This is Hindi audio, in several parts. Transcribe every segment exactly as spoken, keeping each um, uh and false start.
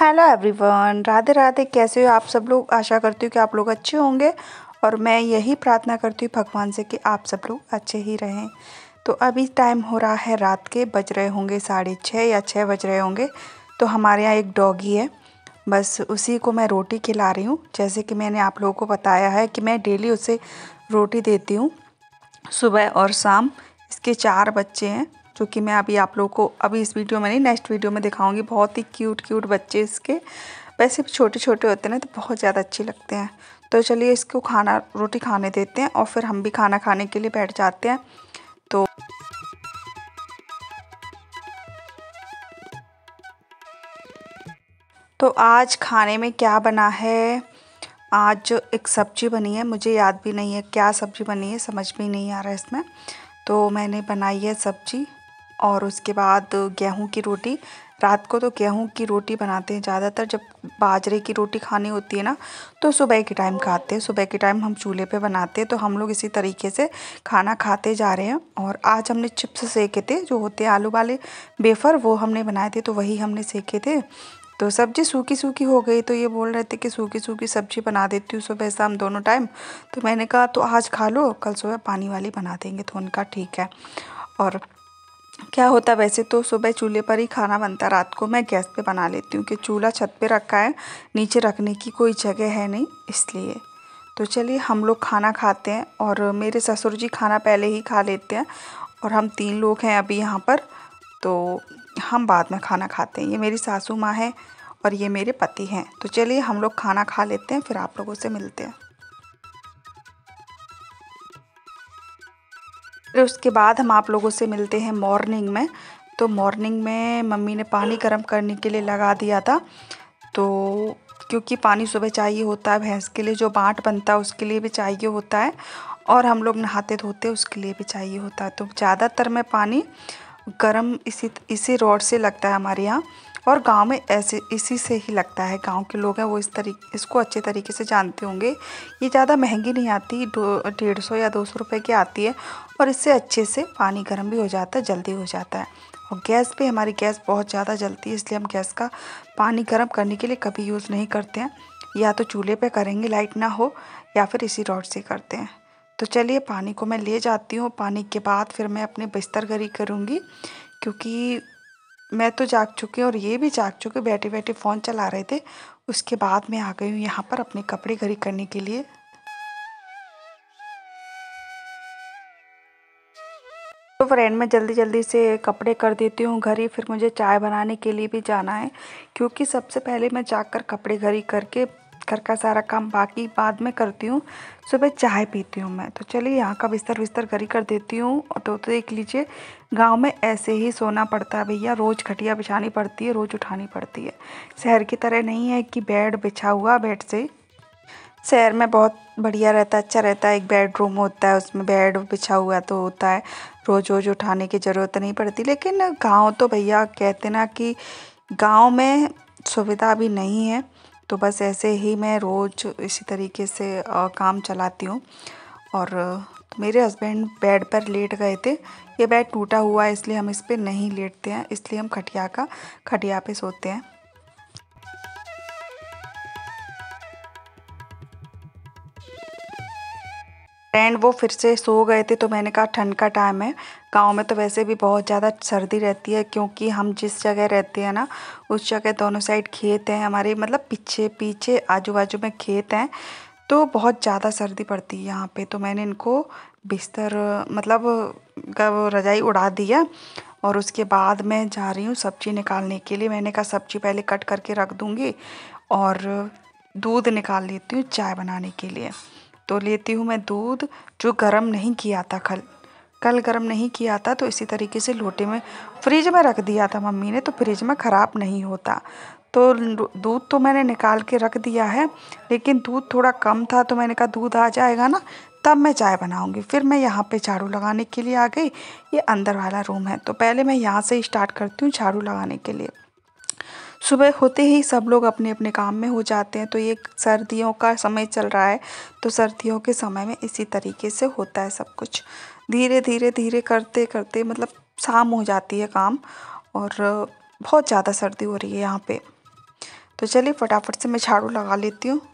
Hello everyone, Radhe Radhe. कैसे हो आप सब लोग? आशा करती हूँ कि आप लोग अच्छे होंगे और मैं यही प्रार्थना करती हूँ भगवान से कि आप सब लोग अच्छे ही रहें। तो अभी टाइम हो रहा है रात के, बज रहे होंगे साढ़े छः या छः बज रहे होंगे। तो हमारे यहाँ एक डॉगी है, बस उसी को मैं रोटी खिला रही हूँ। जैसे कि मैंने आप लोगों को बताया है कि मैं डेली उसे रोटी देती हूँ सुबह और शाम। इसके चार बच्चे हैं जो कि मैं अभी आप लोगों को अभी इस वीडियो में नहीं, नेक्स्ट वीडियो में दिखाऊंगी। बहुत ही क्यूट क्यूट बच्चे इसके। वैसे भी छोटे छोटे होते हैं ना तो बहुत ज़्यादा अच्छे लगते हैं। तो चलिए इसको खाना रोटी खाने देते हैं और फिर हम भी खाना खाने के लिए बैठ जाते हैं। तो तो आज खाने में क्या बना है? आज एक सब्जी बनी है, मुझे याद भी नहीं है क्या सब्जी बनी है, समझ में नहीं आ रहा है इसमें। तो मैंने बनाई है सब्जी और उसके बाद गेहूं की रोटी। रात को तो गेहूं की रोटी बनाते हैं ज़्यादातर, जब बाजरे की रोटी खानी होती है ना तो सुबह के टाइम खाते हैं। सुबह के टाइम हम चूल्हे पे बनाते हैं, तो हम लोग इसी तरीके से खाना खाते जा रहे हैं। और आज हमने चिप्स सेके थे, जो होते हैं आलू वाले वेफर, वो हमने बनाए थे, तो वही हमने सेके थे। तो सब्ज़ी सूखी सूखी हो गई, तो ये बोल रहे थे कि सूखी सूखी सब्ज़ी बना देती हूँ सुबह शाम दोनों टाइम। तो मैंने कहा तो आज खा लो, कल सुबह पानी वाली बना देंगे। तो उनका ठीक है। और क्या होता, वैसे तो सुबह चूल्हे पर ही खाना बनता, रात को मैं गैस पे बना लेती हूँ कि चूल्हा छत पे रखा है, नीचे रखने की कोई जगह है नहीं, इसलिए। तो चलिए हम लोग खाना खाते हैं और मेरे ससुर जी खाना पहले ही खा लेते हैं और हम तीन लोग हैं अभी यहाँ पर, तो हम बाद में खाना खाते हैं। ये मेरी सासू माँ है और ये मेरे पति हैं। तो चलिए हम लोग खाना खा लेते हैं, फिर आप लोगों से मिलते हैं। फिर उसके बाद हम आप लोगों से मिलते हैं मॉर्निंग में। तो मॉर्निंग में मम्मी ने पानी गर्म करने के लिए लगा दिया था, तो क्योंकि पानी सुबह चाहिए होता है, भैंस के लिए जो बाट बनता है उसके लिए भी चाहिए होता है, और हम लोग नहाते धोते उसके लिए भी चाहिए होता है। तो ज़्यादातर मैं पानी गरम इसी इसी रॉड से लगता है हमारे यहाँ, और गांव में ऐसे इसी से ही लगता है। गांव के लोग हैं वो इस तरीके इसको अच्छे तरीके से जानते होंगे। ये ज़्यादा महंगी नहीं आती, दो डेढ़ सौ या दो सौ रुपये की आती है, और इससे अच्छे से पानी गर्म भी हो जाता है, जल्दी हो जाता है। और गैस पे हमारी गैस बहुत ज़्यादा जलती है, इसलिए हम गैस का पानी गर्म करने के लिए कभी यूज़ नहीं करते हैं। या तो चूल्हे पे करेंगे लाइट ना हो, या फिर इसी रॉड से करते हैं। तो चलिए पानी को मैं ले जाती हूँ। पानी के बाद फिर मैं अपने बिस्तर गरी करूँगी, क्योंकि मैं तो जाग चुकी हूँ और ये भी जाग चुके, बैठे बैठे फ़ोन चला रहे थे। उसके बाद मैं आ गई हूँ यहाँ पर अपने कपड़े गरी करने के लिए। तो फ्रेंड मैं जल्दी जल्दी से कपड़े कर देती हूँ घरी, फिर मुझे चाय बनाने के लिए भी जाना है, क्योंकि सबसे पहले मैं जाकर कपड़े घरी करके घर का सारा काम बाकी बाद में करती हूँ। सुबह चाय पीती हूँ मैं। तो चलिए यहाँ का बिस्तर बिस्तर घरी कर देती हूँ। और तो, तो देख लीजिए, गांव में ऐसे ही सोना पड़ता है भैया, रोज़ खटिया बिछानी पड़ती है, रोज़ उठानी पड़ती है। शहर की तरह नहीं है कि बेड बिछा हुआ, बेड से शहर में बहुत बढ़िया रहता है, अच्छा रहता है। एक बेडरूम होता है, उसमें बेड बिछा हुआ तो होता है, रोज़ रोज़ उठाने की ज़रूरत नहीं पड़ती। लेकिन गांव तो भैया कहते ना कि गांव में सुविधा भी नहीं है, तो बस ऐसे ही मैं रोज़ इसी तरीके से आ, काम चलाती हूँ। और तो मेरे हस्बैंड बेड पर लेट गए थे। ये बेड टूटा हुआ है, इसलिए हम इस पर नहीं लेटते हैं, इसलिए हम खटिया का खटिया पे सोते हैं। फ्रेंड वो फिर से सो गए थे, तो मैंने कहा ठंड का टाइम है, गांव में तो वैसे भी बहुत ज़्यादा सर्दी रहती है, क्योंकि हम जिस जगह रहते हैं ना उस जगह दोनों साइड खेत हैं हमारे, मतलब पीछे पीछे आजू बाजू में खेत हैं, तो बहुत ज़्यादा सर्दी पड़ती है यहाँ पे। तो मैंने इनको बिस्तर मतलब ग- रजाई उड़ा दिया, और उसके बाद मैं जा रही हूँ सब्ज़ी निकालने के लिए। मैंने कहा सब्ज़ी पहले कट करके रख दूँगी और दूध निकाल लेती हूँ चाय बनाने के लिए। तो लेती हूँ मैं दूध, जो गरम नहीं किया था कल कल गरम नहीं किया था, तो इसी तरीके से लोटे में फ्रिज में रख दिया था मम्मी ने, तो फ्रिज में ख़राब नहीं होता। तो दूध तो मैंने निकाल के रख दिया है, लेकिन दूध थोड़ा कम था, तो मैंने कहा दूध आ जाएगा ना तब मैं चाय बनाऊंगी। फिर मैं यहाँ पे झाड़ू लगाने के लिए आ गई। ये अंदर वाला रूम है, तो पहले मैं यहाँ से स्टार्ट करती हूँ झाड़ू लगाने के लिए। सुबह होते ही सब लोग अपने अपने काम में हो जाते हैं। तो ये सर्दियों का समय चल रहा है, तो सर्दियों के समय में इसी तरीके से होता है सब कुछ। धीरे धीरे धीरे करते करते मतलब शाम हो जाती है काम, और बहुत ज़्यादा सर्दी हो रही है यहाँ पे। तो चलिए फटाफट से मैं झाड़ू लगा लेती हूँ।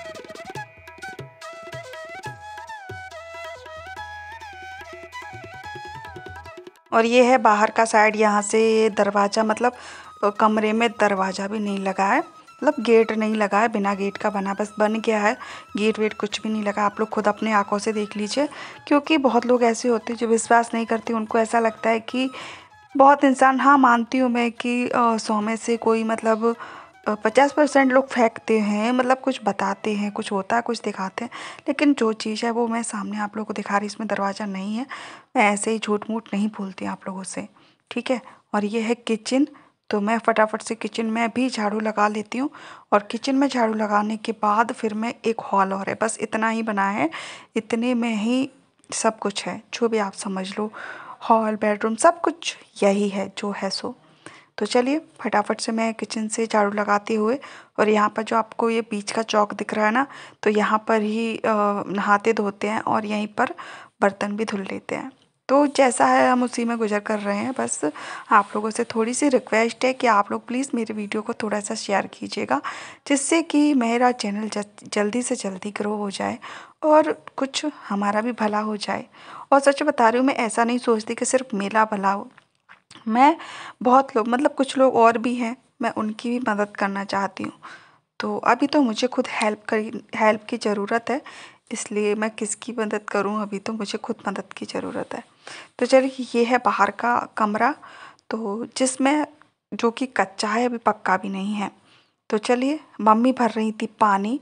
और ये है बाहर का साइड, यहाँ से दरवाज़ा, मतलब कमरे में दरवाज़ा भी नहीं लगा है, मतलब गेट नहीं लगा है, बिना गेट का बना, बस बन गया है, गेट वेट कुछ भी नहीं लगा। आप लोग खुद अपने आंखों से देख लीजिए, क्योंकि बहुत लोग ऐसे होते हैं जो विश्वास नहीं करते, उनको ऐसा लगता है कि बहुत इंसान, हाँ मानती हूँ मैं कि सौ में से कोई मतलब पचास परसेंट लोग फेंकते हैं, मतलब कुछ बताते हैं, कुछ होता है, कुछ दिखाते हैं, लेकिन जो चीज़ है वो मैं सामने आप लोगों को दिखा रही, इसमें दरवाज़ा नहीं है। मैं ऐसे ही झूठ मूठ नहीं बोलती आप लोगों से, ठीक है। और ये है किचन, तो मैं फटाफट से किचन में भी झाड़ू लगा लेती हूँ। और किचन में झाड़ू लगाने के बाद फिर मैं, एक हॉल और है, बस इतना ही बना है, इतने में ही सब कुछ है, जो भी आप समझ लो, हॉल बेडरूम सब कुछ यही है जो है सो। तो चलिए फटाफट से मैं किचन से झाड़ू लगाते हुए, और यहाँ पर जो आपको ये बीच का चौक दिख रहा है ना, तो यहाँ पर ही अ, नहाते धोते हैं और यहीं पर बर्तन भी धुल लेते हैं। तो जैसा है हम उसी में गुजर कर रहे हैं। बस आप लोगों से थोड़ी सी रिक्वेस्ट है कि आप लोग प्लीज़ मेरे वीडियो को थोड़ा सा शेयर कीजिएगा, जिससे कि मेरा चैनल जल्दी से जल्दी ग्रो हो जाए और कुछ हमारा भी भला हो जाए। और सच बता रही हूँ, मैं ऐसा नहीं सोचती कि सिर्फ मेरा भला हो, मैं बहुत लोग, मतलब कुछ लोग और भी हैं, मैं उनकी भी मदद करना चाहती हूँ। तो अभी तो मुझे खुद हेल्प करी हेल्प की ज़रूरत है, इसलिए मैं किसकी मदद करूँ, अभी तो मुझे खुद मदद की ज़रूरत है। तो चलिए ये है बाहर का कमरा, तो जिसमें, जो कि कच्चा है, अभी पक्का भी नहीं है। तो चलिए मम्मी भर रही थी पानी,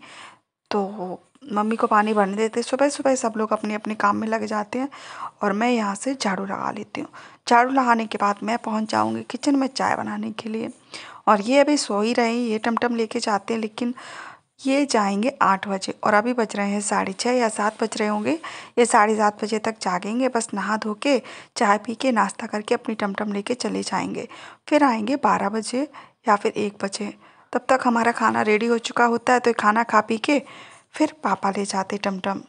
तो मम्मी को पानी भरने देते, सुबह सुबह सब लोग अपने अपने काम में लग जाते हैं, और मैं यहाँ से झाड़ू लगा लेती हूँ। झाड़ू लगाने के बाद मैं पहुँच जाऊँगी किचन में चाय बनाने के लिए। और ये अभी सो ही रहे हैं, ये टमटम लेके जाते हैं, लेकिन ये जाएंगे आठ बजे, और अभी बज रहे हैं साढ़े छः या सात बज रहे होंगे, ये साढ़े सात बजे तक जागेंगे। बस नहा धो के चाय पी के नाश्ता करके अपनी टमटम लेके चले जाएंगे, फिर आएंगे बारह बजे या फिर एक बजे। तब तक हमारा खाना रेडी हो चुका होता है, तो खाना खा पी के फिर पापा ले जाते टमटम।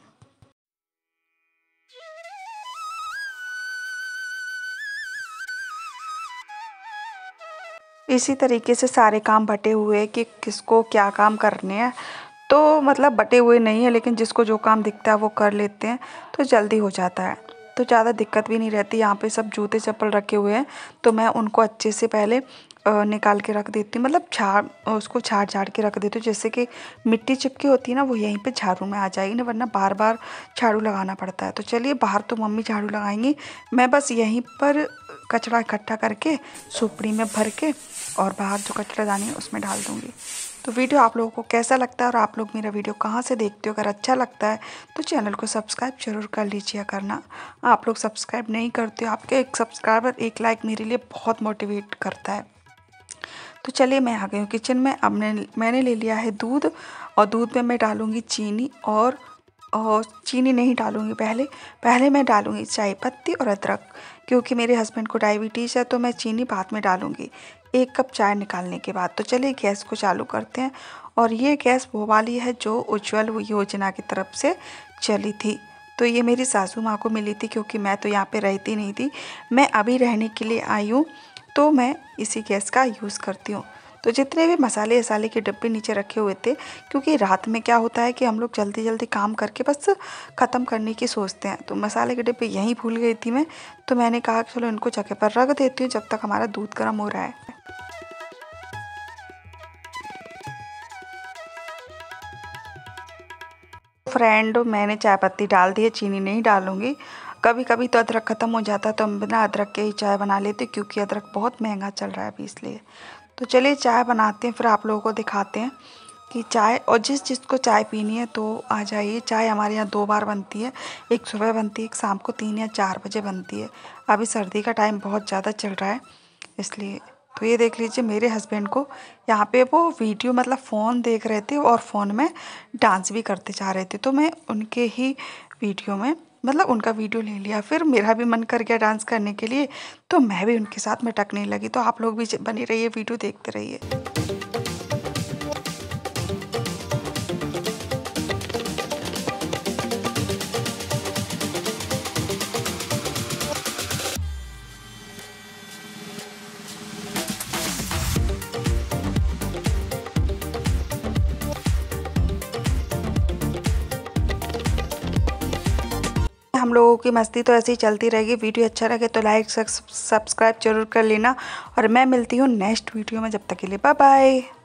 इसी तरीके से सारे काम बटे हुए हैं कि किसको क्या काम करने हैं, तो मतलब बटे हुए नहीं है, लेकिन जिसको जो काम दिखता है वो कर लेते हैं, तो जल्दी हो जाता है, तो ज़्यादा दिक्कत भी नहीं रहती। यहाँ पे सब जूते चप्पल रखे हुए हैं, तो मैं उनको अच्छे से पहले अ, निकाल के रख देती हूँ, मतलब झाड़ उसको झाड़ झाड़ के रख देती हूँ, जिससे कि मिट्टी चिपकी होती है ना, वो यहीं पे झाड़ू में आ जाएगी ना, वरना बार बार झाड़ू लगाना पड़ता है। तो चलिए बाहर तो मम्मी झाड़ू लगाएंगी, मैं बस यहीं पर कचरा इकट्ठा करके सुपड़ी में भर के और बाहर जो कचरादानी है उसमें डाल दूँगी। तो वीडियो आप लोगों को कैसा लगता है, और आप लोग मेरा वीडियो कहाँ से देखते हो, अगर अच्छा लगता है तो चैनल को सब्सक्राइब जरूर कर लीजिए करना। आप लोग सब्सक्राइब नहीं करते हो, आपके एक सब्सक्राइबर एक लाइक मेरे लिए बहुत मोटिवेट करता है। तो चलिए मैं आ गई हूँ किचन में। अब मैंने मैंने ले लिया है दूध, और दूध में मैं डालूँगी चीनी, और और चीनी नहीं डालूँगी, पहले पहले मैं डालूँगी चाय पत्ती और अदरक, क्योंकि मेरे हस्बैंड को डायबिटीज़ है, तो मैं चीनी बाद में डालूँगी एक कप चाय निकालने के बाद। तो चलिए गैस को चालू करते हैं, और ये गैस वो वाली है जो उज्ज्वल योजना की तरफ से चली थी। तो ये मेरी सासू माँ को मिली थी, क्योंकि मैं तो यहाँ पे रहती नहीं थी, मैं अभी रहने के लिए आई हूँ, तो मैं इसी गैस का यूज़ करती हूँ। तो जितने भी मसाले वसाले के डब्बे नीचे रखे हुए थे, क्योंकि रात में क्या होता है कि हम लोग जल्दी जल्दी काम करके बस ख़त्म करने की सोचते हैं, तो मसाले के डब्बे यहीं भूल गई थी मैं, तो मैंने कहा चलो इनको जगह पर रख देती हूँ जब तक हमारा दूध गर्म हो रहा है। फ्रेंड मैंने चाय पत्ती डाल दी है, चीनी नहीं डालूँगी। कभी कभी तो अदरक ख़त्म हो जाता है, तो हम बिना अदरक के ही चाय बना लेते, क्योंकि अदरक बहुत महंगा चल रहा है अभी, इसलिए। तो चलिए चाय बनाते हैं, फिर आप लोगों को दिखाते हैं कि चाय, और जिस जिसको चाय पीनी है तो आ जाइए। चाय हमारे यहाँ दो बार बनती है, एक सुबह बनती है, एक शाम को तीन या चार बजे बनती है। अभी सर्दी का टाइम बहुत ज़्यादा चल रहा है, इसलिए। तो ये देख लीजिए मेरे हस्बैंड को, यहाँ पे वो वीडियो, मतलब फ़ोन देख रहे थे और फ़ोन में डांस भी करते जा रहे थे, तो मैं उनके ही वीडियो में, मतलब उनका वीडियो ले लिया। फिर मेरा भी मन कर गया डांस करने के लिए, तो मैं भी उनके साथ में टकने लगी। तो आप लोग भी बने रहिए, वीडियो देखते रहिए। हम लोगों की मस्ती तो ऐसे ही चलती रहेगी। वीडियो अच्छा लगे तो लाइक सब्सक्राइब जरूर कर लेना और मैं मिलती हूँ नेक्स्ट वीडियो में। जब तक के लिए बाय बाय।